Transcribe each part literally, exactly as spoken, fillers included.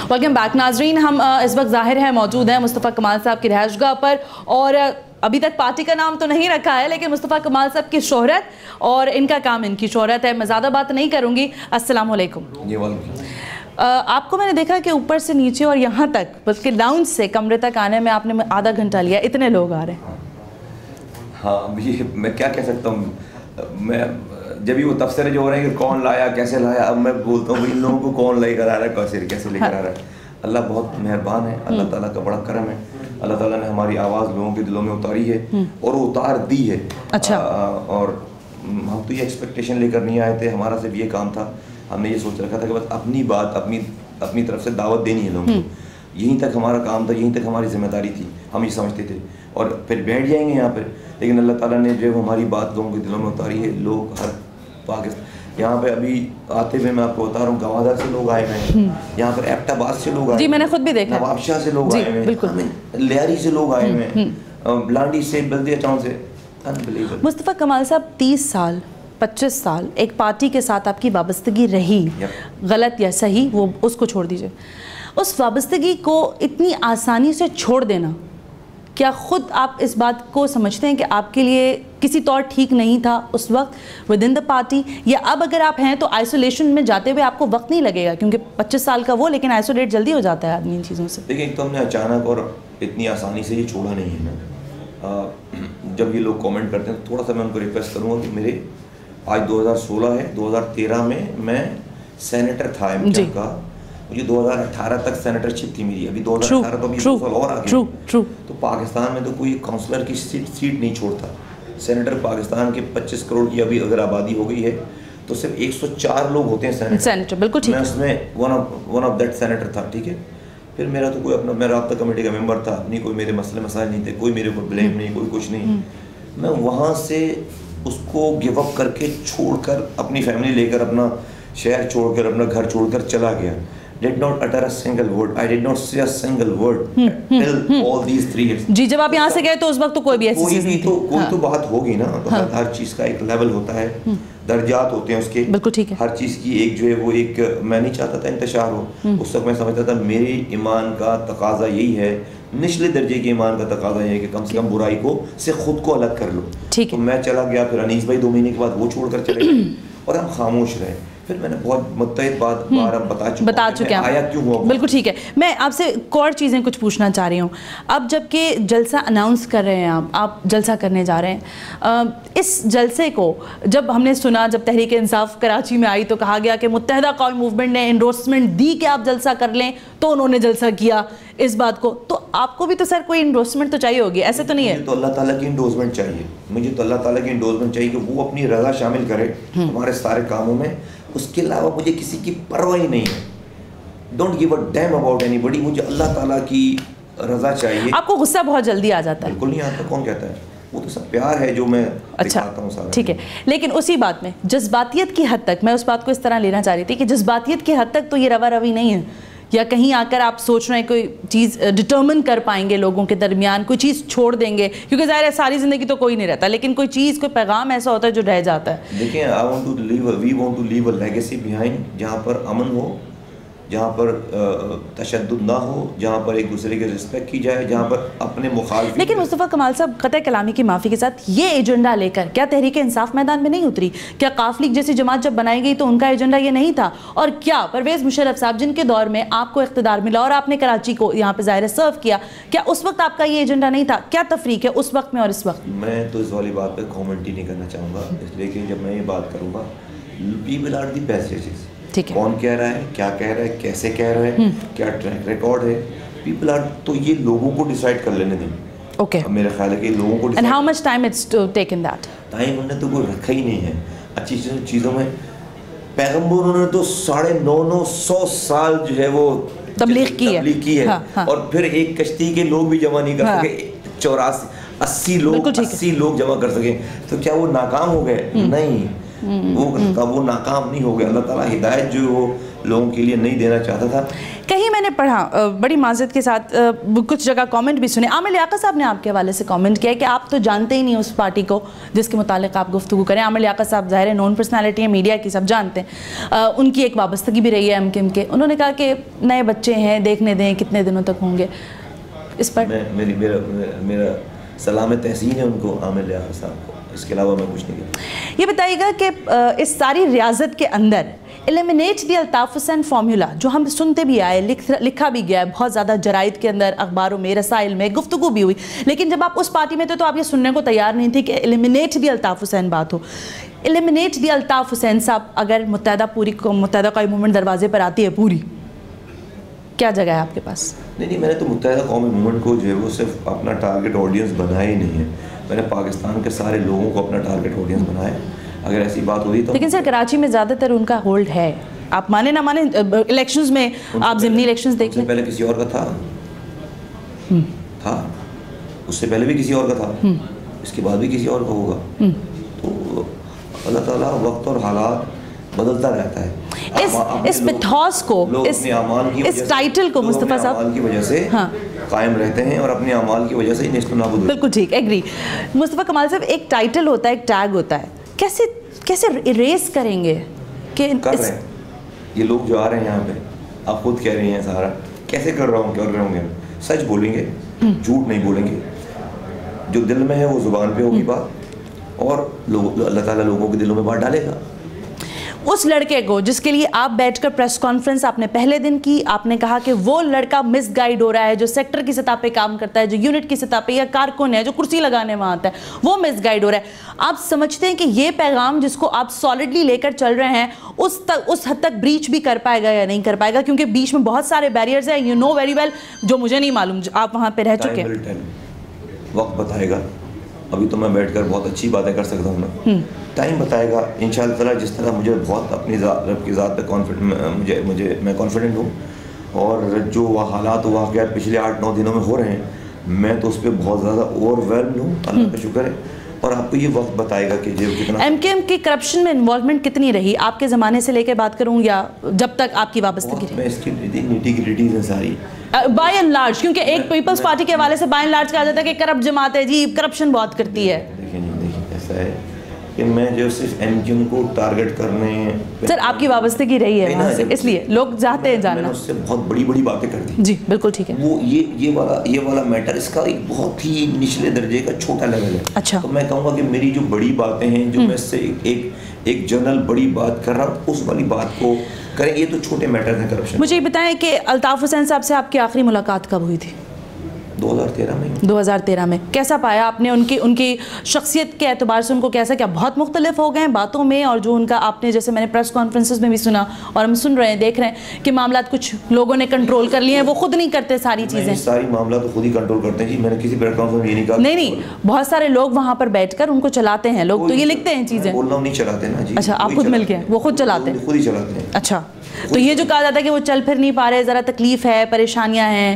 Welcome back नाजरीन, हम इस वक्त ज़ाहिर है मौजूद हैं मुस्तफ़ा कमाल साहब की रिहाइशगाह पर, और अभी तक पार्टी का नाम तो नहीं रखा है, लेकिन मुस्तफ़ा कमाल साहब की शोहरत और इनका काम इनकी शोहरत है। मैं ज़्यादा बात नहीं करूँगी। अस्सलाम वालेकुम। आपको मैंने देखा कि ऊपर से नीचे और यहाँ तक, बल्कि लाउंज से कमरे तक आने में आपने आधा घंटा लिया, इतने लोग आ रहे हैं। हाँ, अभी मैं क्या कह सकता हूँ, मैं जब भी वो तबसरे जो हो रहे हैं कि कौन लाया कैसे लाया, अब मैं बोलता हूँ इन लोगों को कौन लेकर आ रहा है, कैसे कैसे लेकर आ रहा है। अल्लाह बहुत मेहरबान है, अल्लाह ताला का बड़ा करम है। अल्लाह ताला ने हमारी आवाज़ लोगों के दिलों में उतारी है और वो उतार दी है। अच्छा। आ, और हम तो ये एक्सपेक्टेशन लेकर नहीं आए थे, हमारा सिर्फ ये काम था, हमने ये सोच रखा था कि बस अपनी बात अपनी अपनी तरफ से दावत देनी है लोगों को। यहीं तक हमारा काम था, यहीं तक हमारी जिम्मेदारी थी, हम ये समझते थे। और फिर बैठ जाएंगे यहाँ पर, लेकिन अल्लाह ताला ने जो हमारी बात लोगों के दिलों में उतारी है। लोग हर पाकिस्तान यहाँ पे अभी आते हुए मैं आपको बता रहा हूँ, गवादर से लोग आए हुए हैं, यहाँ पर एबटाबाद से लोग आए, जी मैंने खुद भी देखा, नवाबशाह से लोग आए हुए हैं, लियारी से लोग आए हुए हैं, लांडी से, बल्दिया टाउन से। अनबिलीवेबल। मुस्तफ़ा कमाल साहब, तीस साल पच्चीस साल एक पार्टी के साथ आपकी वाबस्तगी रही, गलत या सही वो उसको छोड़ दीजिए, उस वाबस्तगी को इतनी आसानी से छोड़ देना, क्या खुद आप इस बात को समझते हैं कि आपके लिए किसी तौर ठीक नहीं था उस वक्त विद इन द पार्टी, या अब अगर आप हैं तो आइसोलेशन में जाते हुए आपको वक्त नहीं लगेगा, क्योंकि पच्चीस साल का वो, लेकिन आइसोलेट जल्दी हो जाता है आदमी इन चीज़ों से। देखिए, एक तो हमने अचानक और इतनी आसानी से ये छोड़ा नहीं है ना। जब ये लोग कमेंट करते हैं तो थोड़ा सा मैं उनको रिक्वेस्ट करूँगा कि मेरे आज दो हज़ार सोलह है, दो हज़ार तेरह में मैं सीनेटर था एम क्यू का, मुझे दो हज़ार अठारह तक सेनेटरशिप थी मेरी, अभी दो हज़ार अठारह तो अभी दो साल और आगे। तो पाकिस्तान में तो कोई काउंसलर की सीट सीट नहीं छोड़ता। सेनेटर पाकिस्तान के पच्चीस करोड़ की अभी अगर आबादी हो गई है तो सिर्फ एक सौ चार लोग होते हैं सेनेटर। सेनेटर बिल्कुल ठीक है। मैं उसमें one of one of that senator था, ठीक है। फिर मेरा तो कोई अपना, मैं राब्ता कमेटी का मेंबर था, अपनी कोई मेरे मसले मसाइल नहीं थे, कोई मेरे ऊपर ब्लेम नहीं, कोई कुछ नहीं। मैं वहाँ से उसको गिव अप करके छोड़कर अपनी फैमिली लेकर अपना शहर छोड़कर अपना घर छोड़कर चला गया। Did not utter a single word. I did not say a single word till all these three years. जी, जब आप यहाँ से गए तो उस वक्त तो कोई भी ऐसी चीज़ नहीं थी। तो कोई तो बात होगी ना, तो हर हर चीज़ का एक लेवल होता है, दर्जात होते हैं उसके। बिल्कुल ठीक है। हर चीज़ की एक जो है वो एक, मैं नहीं चाहता था इंतशार हो। उस वक्त मैं समझता था मेरे ईमान का तकाजा यही है, निचले दर्जे के ईमान का तकाजा ये है कि कम से कम बुराई को से खुद को अलग कर लो। ठीक है। तो मैं चला गया, फिर अनीस भाई दो महीने के बाद वो छोड़कर चले गए और हम खामोश रहे। फिर मैंने बहुत मुत्तहिद बात बार अब बता चुका बता चुके हैं आया क्यों हुआ। बिल्कुल ठीक है। मैं आपसे एक और चीज़ें कुछ पूछना चाह रही हूँ। अब जबकि जलसा अनाउंस कर रहे हैं आप आप जलसा करने जा रहे हैं, इस जलसे को जब हमने सुना, जब तहरीक इंसाफ कराची में आई तो कहा गया कि मुत्तहिदा कौम मूवमेंट ने एंडोर्समेंट दी कि आप जलसा कर लें, तो उन्होंने जलसा किया इस बात को। तो आपको भी तो सर कोई एंडोर्समेंट तो चाहिए होगी, ऐसे तो नहीं है? मुझे तो अल्लाह ताला की एंडोर्समेंट चाहिए, मुझे तो अल्लाह ताला की एंडोर्समेंट चाहिए कि वो अपनी रज़ा शामिल करे हमारे सारे कामों में। उसके अलावा मुझे किसी की परवाह ही नहीं है। Don't give a damn about anybody, मुझे अल्लाह ताला की रज़ा चाहिए। आपको गुस्सा बहुत जल्दी आ जाता है? बिल्कुल नहीं आता, कौन कहता है, वो तो सब प्यार है जो मैं अच्छा ठीक है। लेकिन उसी बात में जज्बातियत की हद तक, मैं उस बात को इस तरह लेना चाह रही थी कि जज्बातियत की हद तक तो ये रवा रवी नहीं है, या कहीं आकर आप सोच रहे हैं कोई चीज़ डिटर्मिन कर पाएंगे लोगों के दरमियान, कोई चीज़ छोड़ देंगे, क्योंकि ज़ाहिर है सारी ज़िंदगी तो कोई नहीं रहता, लेकिन कोई चीज़, कोई पैगाम ऐसा होता है जो रह जाता है। देखिए, I want to leave we want to leave a legacy behind, जहाँ पर अमन हो, जहाँ पर तशद्दुद ना हो, जहाँ पर एक दूसरे की रिस्पेक्ट की जाए, जहाँ पर अपने मुखालिफ। लेकिन मुस्तफ़ा कमाल साहब, क़त्ल कलामी की माफ़ी के साथ ये एजेंडा लेकर क्या तहरीक इंसाफ मैदान में नहीं उतरी? क्या काफ लीग जैसी जमात जब बनाई गई तो उनका एजेंडा ये नहीं था? और क्या परवेज़ मुशर्रफ साहब, जिनके दौर में आपको इख्तिदार मिला और आपने कराची को यहाँ पर ज़ाहिर सर्व किया, क्या उस वक्त आपका ये एजेंडा नहीं था? क्या तफरीक है उस वक्त में और इस वक्त? मैं तो इस वाली बात पर कॉमेंट ही नहीं करना चाहूँगा, इसलिए कि जब मैं ये बात करूँगा, पीपल आर दी बेस्ट जजेस। ठीक है। कौन कह रहा है, क्या कह रहा है, कैसे कह रहा है, क्या ट्रैक रिकॉर्ड है, पीपल आर, तो ये लोगों को डिसाइड कर लेने दें। ओके। मेरा ख्याल है कि लोगों को and how much time it's to take in that? Time उन्होंने तो कोई रखा ही नहीं है अच्छी चीज़ों में। पैगम्बर उन्होंने तो साढ़े नौ नौ सौ साल जो है वो तबलीग की है, की है। हाँ, हाँ। और फिर एक कश्ती के लोग भी जमा नहीं कर हाँ। सके, चौरासी अस्सी लोग अस्सी लोग जमा कर सके, तो क्या वो नाकाम हो गए? नहीं, वो वो नाकाम नहीं हो गया। अल्लाह ताला हिदायत जो वो لوگوں کے لیے نہیں دینا چاہتا تھا. کہیں میں نے پڑھا بڑی معذرت کے ساتھ کچھ جگہ کامنٹ بھی سنے, عامر لیاقت صاحب نے آپ کے حوالے سے کامنٹ کیا ہے کہ آپ تو جانتے ہی نہیں اس پارٹی کو جس کے متعلق آپ گفتگو کریں. عامر لیاقت صاحب ظاہر ہے نون پرسنالٹی ہیں, میڈیا کی سب جانتے ہیں, ان کی ایک وابستگی بھی رہی ہے ایم کیو ایم کے. انہوں نے کہا کہ نئے بچے ہیں, دیکھنے دیں کتنے دنوں تک ہوں گے. اس پر میری میرا میرا سلام تحسین ہے ان کو, عامر لیاقت صاحب کو, اس کے علاوہ میں کچھ نہیں کہتا. یہ بتائیے گا کہ اس ساری ریاضت کے اندر eliminate the Altaf Hussain formula جو ہم سنتے بھی آئے, لکھا بھی گیا ہے بہت زیادہ جرائد کے اندر, اخباروں میں, رسائل میں, گفتگو بھی ہوئی, لیکن جب آپ اس پارٹی میں تھے تو آپ یہ سننے کو تیار نہیں تھے کہ ایلیمنیٹ دی الطاف حسین بات ہو. ایلیمنیٹ دی الطاف حسین صاحب اگر متحدہ پوری متحدہ قومی موومنٹ دروازے پر آتی ہے پوری, کیا جگہ ہے آپ کے پاس؟ نہیں نہیں, میں نے تو متحدہ قومی موومنٹ کو جو ہے وہ صرف اپنا ٹارگٹ آڈینس بنایا ہی نہیں ہے, میں نے پاکستان کے سارے لوگوں کو اپنا ٹارگٹ آڈینس بنایا. اگر ایسی بات ہوئی تو لیکن سر کراچی میں زیادہ تر ان کا ہولڈ ہے, آپ مانے نہ مانے الیکشنز میں آپ ضمنی الیکشنز دیکھ لیں. پہلے کسی اور کا تھا تھا اس سے پہلے بھی کسی اور کا تھا, اس کے بعد بھی کسی اور کا ہوگا. تو اللہ تعالیٰ وقت اور حالات بدلتا رہتا ہے. اس اس متھوس کو, اس اس ٹائٹل کو مصطفیٰ صاحب کی وجہ سے قائم رہتے ہیں اور اپنے اعمال کی وجہ سے ہی نیست و نابود. بالکل ٹھیک, ایگری. مصطفیٰ کمال صاحب ایک ٹائٹل ہوتا ہے, ایک ٹیگ ہوتا ہے, کیسے کیسے اریز کریں گے کہ کر رہے ہیں یہ لوگ جو آ رہے ہیں یہاں پہ, آپ خود کہہ رہی ہیں سارا, کیسے کر رہا ہوں, کر رہے ہوں گے, سچ بولیں گے, جھوٹ نہیں بولیں گے, جو دل میں ہے وہ زبان پہ ہوگی بات, اور لوگ اللہ تعالیٰ لوگوں کے دلوں میں بات ڈالے گا. اس لڑکے کو جس کے لیے آپ بیٹھ کر پریس کانفرنس آپ نے پہلے دن کی, آپ نے کہا کہ وہ لڑکا مس گائیڈ ہو رہا ہے, جو سیکٹر کی سطح پہ کام کرتا ہے, جو یونٹ کی سطح پہ یا کارکن ہے, جو کرسی لگانے وہاں آتا ہے, وہ مس گائیڈ ہو رہا ہے. آپ سمجھتے ہیں کہ یہ پیغام جس کو آپ سالڈلی لے کر چل رہے ہیں اس تک اس حد تک بریچ بھی کر پائے گا یا نہیں کر پائے گا, کیونکہ بیچ میں بہت سارے بیریئرز ہیں, یو نو ویری ویل, جو مجھے نہیں معلوم, آپ وہاں پہ رہ چکے ہیں. وقت بتائے گا, ابھی تو میں بیٹھ کر بہت اچھی باتیں کر سکتا ہوں نا, ٹائم بتائے گا انشاءاللہ تعالیٰ. جس طرح مجھے بہت اپنی رب کی ذات پہ کانفیڈنٹ, مجھے مجھے میں کانفیڈنٹ ہوں, اور جو وہ حالات و واقعات پچھلے آٹھ نو دنوں میں ہو رہے ہیں, میں تو اس پہ بہت زیادہ اوور ویلمڈ ہوں, اللہ کا شکر ہے. اور آپ کو یہ وقت بتائے گا کہ جو کتنا ایم کے ایم کی کرپشن میں انوالومنٹ کتنی رہی آپ کے زمانے سے لے کے بات کروں یا جب تک آپ کی وابستگی رہی؟ میں اس کی نیٹی گریٹیز ہیں ساری بائی اینڈ لارج, کیونکہ ایک پیپلز پارٹی کے حوالے سے بائی اینڈ لارج کہا جاتا ہے کہ کرپٹ جماعت ہے جی, کرپشن بہت کرتی ہے. دیکھیں جی, دیکھیں ایسا ہے کہ میں جو صرف ایم کیو ایم کو ٹارگٹ کرنے, سر آپ کی وابستگی رہی ہے وہاں سے, اس لیے لوگ چاہتے ہیں جاننا. میں نے اس سے بہت بڑی بڑی باتیں کر دی. جی بالکل ٹھیک ہے. وہ یہ یہ والا یہ والا میٹر اس کا ایک بہت ہی نچلے درجے کا چھوٹا لیول ہے. اچھا, تو میں کہوں گا کہ میری جو بڑی باتیں ہیں, جو میں اس سے ایک ایک جنرل بڑی بات کر رہا ہوں, اس والی بات کو کریں. یہ تو چھوٹے میٹر ہیں کرپشن. مجھے یہ بتائیں کہ الطاف حسین صاحب سے آپ کی آخری ملاقات کب ہوئی تھی؟ دو ہزار تیرہ میں. دو ہزار تیرہ میں. کیسا پایا آپ نے ان کی ان کی شخصیت کے اعتبار سے ان کو کیسا, کیا بہت مختلف ہو گئے ہیں باتوں میں, اور جو ان کا آپ نے جیسے میں نے پریس کانفرنسز میں بھی سنا اور ہم سن رہے ہیں, دیکھ رہے ہیں کہ معاملات کچھ لوگوں نے کنٹرول کر لیے ہیں, وہ خود نہیں کرتے ساری چیزیں. ساری معاملات تو خود ہی کنٹرول کرتے ہیں جی, میں نے کسی پلیٹ فارم میں یہ نہیں کہا. نہیں نہیں, بہت سارے لوگ وہاں پر بیٹھ کر ان کو چلاتے ہیں, لوگ تو یہ لکھتے ہیں چیزیں. بولنا نہیں چلاتے نا جی. اچھا, آپ خود مل کے وہ خود چلاتے ہیں؟ خود ہی چلاتے ہیں. اچھا, تو یہ جو کہا جاتا ہے کہ وہ چل پھر نہیں پا رہے, ذرا تکلیف ہے, پریشانیاں ہیں,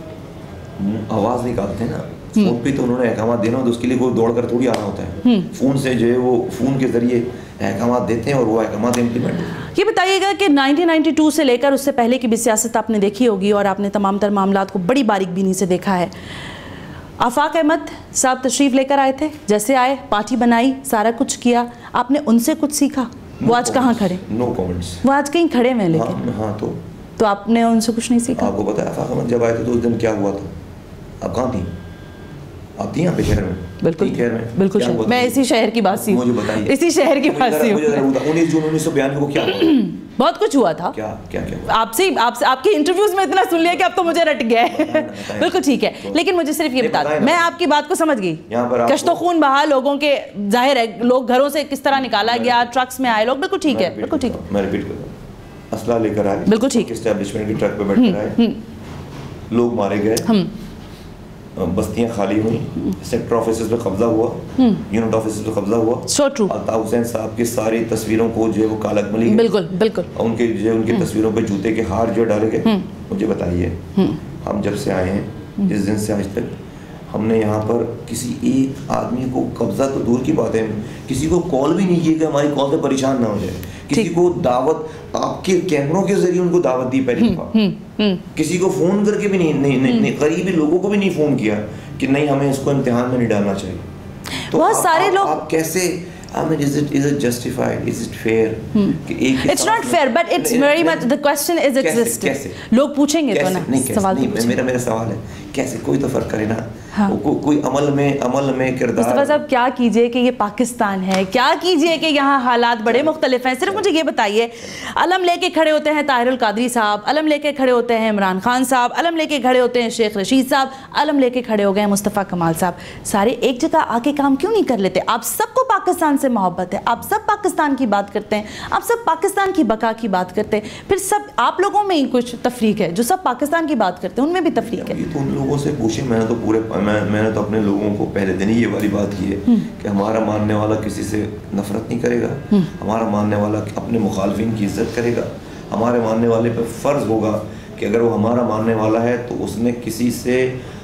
آواز نکالتے ہیں نا, فون پہ تو انہوں نے احکامات دینا ہوتا ہے, اس کے لیے وہ دوڑ کر تھوڑی آنا ہوتا ہے. فون سے جو ہے وہ فون کے ذریعے احکامات دیتے ہیں اور وہ احکامات امپلیمنٹ. یہ بتائیے گا کہ نائنٹین نائنٹی ٹو سے لے کر اس سے پہلے کی بھی سیاست آپ نے دیکھی ہوگی اور آپ نے تمام تر معاملات کو بڑی باریک بینی سے دیکھا ہے. آفاق احمد صاحب تشریف لے کر آئے تھے, جیسے آئے پارٹی بنائی, سارا کچھ کیا, آپ نے ان سے کچھ سیکھا؟ وہ آج کہاں کھڑے؟ No comments. وہ آج کہیں کھڑے میں, لیکن ہاں تو تو آپ نے ان سے کچھ نہیں سیکھا؟ آپ کو پتا ہے آفاق احمد جب آئے تھے تو اس دن کیا ہوا تھا؟ آپ کہاں تھیں؟ آپ تھیں یہاں پہ شہر میں؟ بالکل بالکل, میں اسی شہر کی باسی ہوں. مجھے بتائیے, اسی شہر کی باسی ہوں. انیس جون انیس سو بیانوے کو کیا ہوا؟ بہت کچھ ہوا تھا. کیا کیا کیا آپ سے آپ سے آپ کے انٹرویوز میں اتنا سن لیا کہ اب تو مجھے رٹ گیا ہے. بالکل ٹھیک ہے, لیکن مجھے صرف یہ بتا دیں, میں آپ کی بات کو سمجھ گئی. کشت و خون بہا لوگوں کے, ظاہر ہے لوگ گھروں سے کس طرح نکالا گیا, ٹرکس میں آئے لوگ, بالکل ٹھیک ہے, بالکل ٹھیک ہے. میں ریپیٹ کر رہا ہوں, اسلحہ لے کر آئے, بالکل ٹھیک, اسٹیبلشمنٹ کی ٹرک پہ بیٹھ کر آئے, لوگ مارے گئے, بستیاں خالی ہوئیں, سیکٹر آفیسز پہ قبضہ ہوا, یونٹ آفیسز پہ قبضہ ہوا. So true. الطاف حسین صاحب کی ساری تصویروں کو جو ہے وہ کالک ملی گئی. بالکل بالکل. ان کے جو ان کی تصویروں پہ جوتے کے ہار جو ڈالے گئے. مجھے بتائیے, ہم جب سے آئے ہیں جس دن سے آج تک ہم نے یہاں پر کسی ایک آدمی کو قبضہ تو دور کی بات ہے, کسی کو کال بھی نہیں کی کہ ہماری کال سے پریشان نہ ہو جائے, کسی کو دعوت آپ کے کیمروں کے ذریعے ان کو دعوت دی پہلی دفعہ, کسی کو فون کر کے بھی نہیں, نہیں قریبی لوگوں کو بھی نہیں فون کیا کہ نہیں ہمیں اس کو امتحان میں نہیں ڈالنا چاہیے. بہت سارے لوگ آپ کیسے I mean, is it is it justified? Is it fair? کہ ایک It's not fair, but it's very much the question is existing. لوگ پوچھیں گے تو نا سوال نہیں, میرا میرا سوال ہے کیسے, کوئی تو فرق کرے نا, کوئی عمل میں عمل میں کردار. مصطفیٰ صاحب کیا کیجئے کہ یہ پاکستان ہے, کیا کیجئے کہ یہاں حالات بڑے مختلف ہیں. صرف مجھے یہ بتائیے, علم لے کے کھڑے ہوتے ہیں طاہر القادری صاحب, علم لے کے کھڑے ہوتے ہیں عمران خان صاحب, علم لے کے کھڑے ہوتے ہیں شیخ رشید صاحب, علم لے کے کھڑے ہو گئے ہیں مصطفیٰ کمال صاحب. سارے ایک جگہ آ کے کام کیوں نہیں کر لیتے؟ آپ سب کو پاکستان سے محبت ہے, آپ سب پاکستان کی بات کرتے ہیں, آپ سب پاکستان کی بقا کی بات کرتے ہیں, پھر سب آپ لوگوں میں ہی کچھ تفریق ہے, جو سب پاکستان کی بات کرتے ہیں ان میں بھی تفریق ہے. یہ تو ان لوگوں سے پوچھیں, میں نے تو پورے میں نے تو اپنے لوگوں کو پہلے دن ہی یہ والی بات کی ہے کہ ہمارا ماننے والا کسی سے نفرت نہیں کرے گا, ہمارا ماننے والا اپنے مخالفین کی عزت کرے گا. ہمارے ماننے والے پہ فرض ہوگا کہ اگر وہ ہمارا ماننے والا ہے تو اس نے کسی سے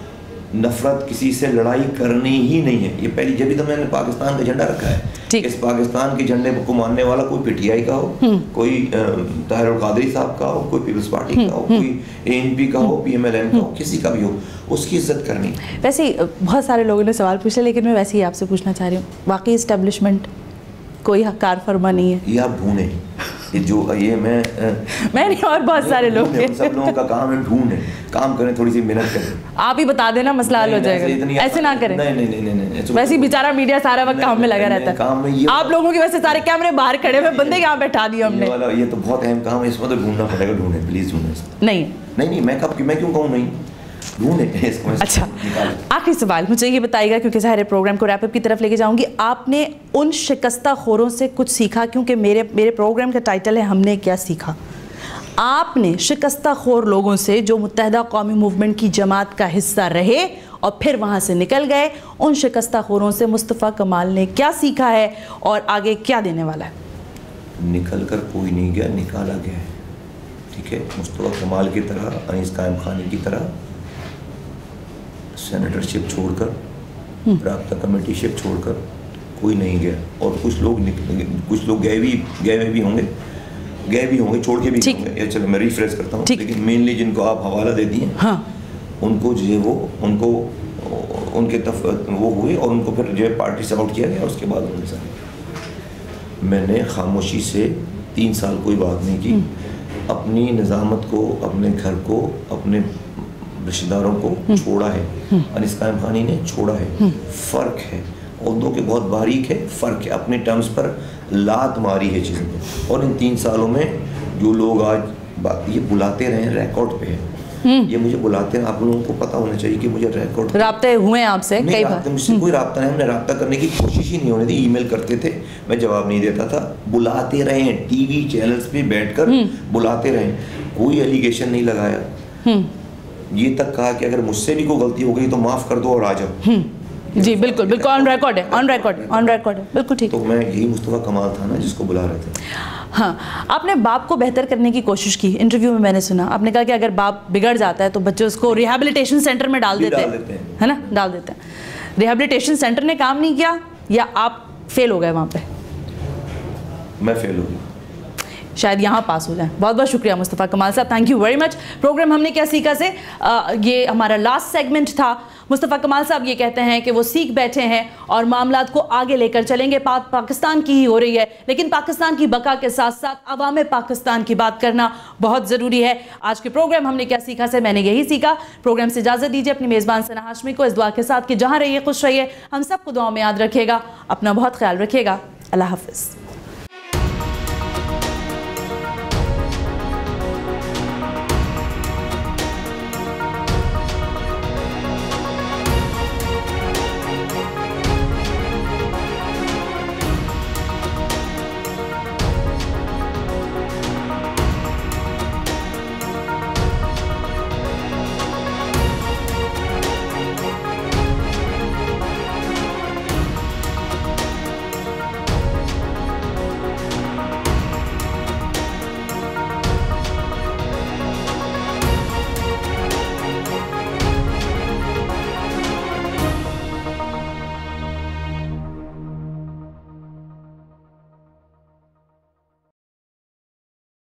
نفرت, کسی سے لڑائی کرنی ہی نہیں ہے. یہ پہلی جبھی تو میں نے پاکستان کا جھنڈا رکھا ہے کہ اس پاکستان کے جھنڈے کو ماننے والا کوئی پی ٹی آئی کا ہو, کوئی طاہر القادری صاحب کا ہو, کوئی پیپلز پارٹی کا ہو, کوئی اے این پی کا ہو, پی ایم ایل این کا ہو, کسی کا بھی ہو, اس کی عزت کرنی. ویسے ہی بہت سارے لوگوں نے سوال پوچھا, لیکن میں ویسے ہی آپ سے پوچھنا چاہ رہی ہوں, واقعی اسٹیبلشمنٹ کوئی کار فرما نہیں ہے؟ یہ آپ ڈھونڈیں, جو یہ میں میں نہیں اور بہت سارے لوگ, سب لوگوں کا کام ہے ڈھونڈیں, کام کریں, تھوڑی سی محنت کریں. آپ ہی بتا دینا مسئلہ حل ہو جائے گا, ایسے نہ کریں. نہیں نہیں نہیں نہیں, ویسے ہی بیچارہ میڈیا سارا وقت کام میں لگا رہتا ہے, آپ لوگوں کی وجہ سے سارے کیمرے باہر کھڑے ہوئے, بندے یہاں بیٹھا دیے ہم نے. یہ تو بہت اہم کام ہے, اس میں تو ڈھونڈنا پڑے گا. ڈھونڈیں پلیز, ڈھونڈیں. نہیں نہیں نہیں, میں کب میں کیوں کہوں نہیں, ڈھونڈیں اس کو. اچھا, آخری سوال مجھے یہ بتائیے گا, کیونکہ ظاہر پروگرام کو ریپ اپ کی طرف لے کے جاؤں گی, آپ نے ان شکستہ خوروں سے کچھ سیکھا؟ کیونکہ میرے میرے پروگرام کا ٹائٹل ہے ہم نے کیا سیکھا. آپ نے شکستہ خور لوگوں سے جو متحدہ قومی موومنٹ کی جماعت کا حصہ رہے اور پھر وہاں سے نکل گئے, ان شکستہ خوروں سے مصطفیٰ کمال نے کیا سیکھا ہے اور آگے کیا دینے والا ہے؟ نکل کر کوئی نہیں گیا, نکالا گیا ہے. ٹھیک ہے, مصطفیٰ کمال کی طرح, انیس قائم خانی کی طرح سینیٹر شپ چھوڑ کر, رابطہ کمیٹی شپ چھوڑ کر کوئی نہیں گیا. اور کچھ لوگ کچھ لوگ گئے بھی گئے ہوئے بھی ہوں گے, گئے بھی ہوں گے, چھوڑ کے بھی ہوں گے. چلو میں ریفریش کرتا ہوں, لیکن مینلی جن کو آپ حوالہ دے دیے ان کو جو ہے وہ ان کو ان کے وہ ہوئے اور ان کو پھر جو ہے پارٹی سے آؤٹ کیا گیا. اس کے بعد ان کے ساتھ میں نے خاموشی سے تین سال کوئی بات نہیں کی, اپنی نظامت کو, اپنے گھر کو, اپنے رشتہ داروں کو چھوڑا ہے. انیس قائم خانی نے چھوڑا ہے. فرق ہے, اردو کے بہت باریک ہے, فرق ہے, اپنے ٹرمز پر لات ماری ہے چیزوں پہ. اور ان تین سالوں میں جو لوگ آج یہ بلاتے رہے ہیں, ریکارڈ پہ ہے یہ, مجھے بلاتے ہیں, آپ لوگوں کو پتہ ہونا چاہیے کہ مجھے ریکارڈ رابطے ہوئے ہیں آپ سے کئی بار, مجھ سے کوئی رابطہ نہیں, ہم نے رابطہ کرنے کی کوشش ہی نہیں ہونے دی. ای میل کرتے تھے, میں جواب نہیں دیتا تھا. بلاتے رہے ہیں, ٹی وی چینلز پہ بیٹھ کر بلاتے رہے, کوئی ایلیگیشن نہیں لگایا. یہ تک کہا کہ اگر مجھ سے بھی کوئی غلطی ہو گئی تو معاف کر دو اور آ جاؤ. جی بالکل بالکل, آن ریکارڈ ہے, آن ریکارڈ ہے, آن ریکارڈ ہے, بالکل ٹھیک. تو میں یہی مصطفیٰ کمال تھا نا جس کو بلا رہے تھے. ہاں, آپ نے باپ کو بہتر کرنے کی کوشش کی. انٹرویو میں میں نے سنا آپ نے کہا کہ اگر باپ بگڑ جاتا ہے تو بچے اس کو ریہیبلیٹیشن سینٹر میں ڈال دیتے ہیں, ہے نا, ڈال دیتے ہیں. ریہیبلیٹیشن سینٹر نے کام نہیں کیا یا آپ فیل ہو گئے وہاں پہ؟ میں فیل ہو گئی, شاید یہاں پاس ہو جائیں. بہت بہت شکریہ مصطفیٰ کمال صاحب, thank you very much. Programme ہم نے کیا سیکھا سے یہ ہمارا لاسٹ سیگمنٹ تھا. مصطفیٰ کمال صاحب یہ کہتے ہیں کہ وہ سیکھ بیٹھے ہیں اور معاملات کو آگے لے کر چلیں گے. بات پاکستان کی ہی ہو رہی ہے, لیکن پاکستان کی بقا کے ساتھ ساتھ عوام پاکستان کی بات کرنا بہت ضروری ہے. آج کے پروگرام ہم نے کیا سیکھا سے میں نے یہی سیکھا. پروگرام سے اجازت دیجیے اپنی میزبان ثنا ہاشمی کو اس دعا کے ساتھ کہ جہاں رہیے خوش رہیے, ہم سب کو دعاؤں میں یاد رکھیے گا, اپنا بہت خیال رکھیے گا. اللہ حافظ.